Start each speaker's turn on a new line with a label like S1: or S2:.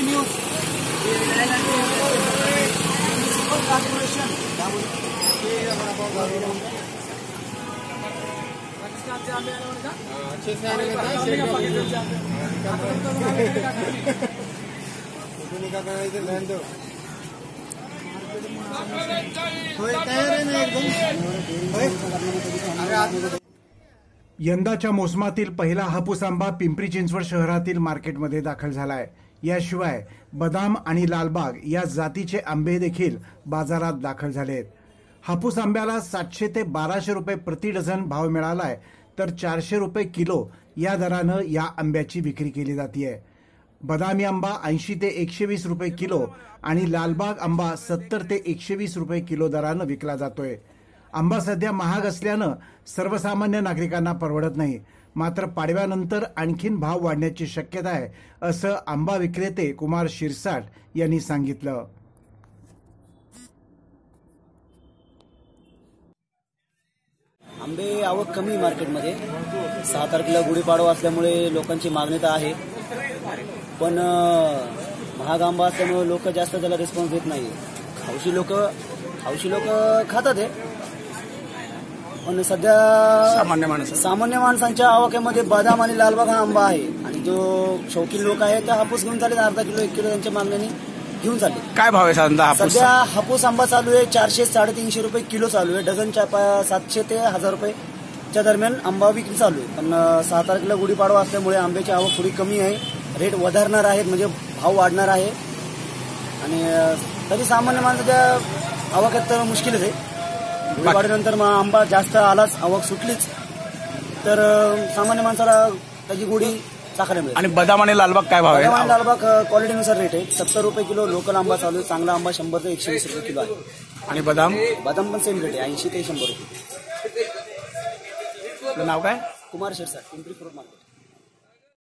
S1: News corporation अच्छे से आने का
S2: यंदाच्या मोसमातील पहिला हापूस आंबा पिंपरी चिंचवड शहरातील मार्केटमध्ये दाखल झालाय। याशिवाय बदाम आणि लालबाग या जातीचे आंबे देखील बाजारात दाखल झालेत। हापूस आंब्याला 700 ते 1200 रुपये प्रति डझन भाव मिळालाय, तर 400 रुपये किलो या दरानं या आंब्याची विक्री केली जाते। बदामी आंबा 80 ते 120 रुपये किलो आणि लालबाग आंबा 70 ते 120 रुपये किलो दरानं विकला जातोय। आंबा सध्या महाग असल्यानं सर्वसामान्य नागरिकांना परवडत नाही, मात्र पाडव्यानंतर आणखीन भाव वाढण्याची शक्यता आहे, असं आंबा विक्रेते कुमार शिरसाट यांनी सांगितलं।
S1: आंबे आवक कमी मार्केटमध्ये 6 तारखेला गुढीपाडवा असल्यामुळे लोकांची मागणी तर आहे, पण महाग आंबा असल्यामुळे लोक जास्त त्याला रिस्पॉन्स देत नाही। हौशी लोक खातात आहे, पण सध्या सामान्य माणसांच्या आवाक्यामध्ये बदाम आणि लालबाग हा आंबा आहे, आणि जो शौकीन लोक आहेत ते हापूस घेऊन चालले 1/2 किलो 1 किलो त्यांच्या मागण्याने घेऊन चालले।
S3: काय भाव आहे साधारणतः हापूस?
S1: सध्या हापूस आंबा चालू आहे 400-350 रुपये किलो चालू आहे। डझनच्या 700 ते 1000 रुपयेच्या दरम्यान आंबा विक्री चालू आहे, पण 6 तारखेला गुढीपाडवा असल्यामुळे आंब्याची आवक थोडी कमी आहे, रेट वधारणार आहेत, म्हणजे भाव वाढणार आहे, आणि तरी सामान्य माणसाच्या आवाक्यात तर मुश्किलच आहे। गुढीपाडव्यानंतर मग आंबा जास्त आलाच, आवक सुटलीच तर सामान्य माणसाला त्याची गोडी चाखायला मिळेल।
S3: आणि बदाम आणि लालबाग काय भाव आहे?
S1: बदाम आणि लालबाग क्वालिटीनुसार रेट आहे। 70 रुपये किलो लोकल आंबा चालू आहे, चांगला आंबा 100 ते 120 रुपये किलो आहे।
S3: आणि बदाम
S1: पण सेम रेट आहे, 80 ते 100 रुपये।
S3: नाव काय?
S1: Kumar Shirsat, Pimpri fruit market.